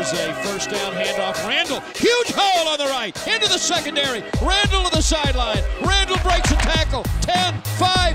Here's a first down handoff. Randle, huge hole on the right, into the secondary. Randle to the sideline. Randle breaks a tackle. 10, 5,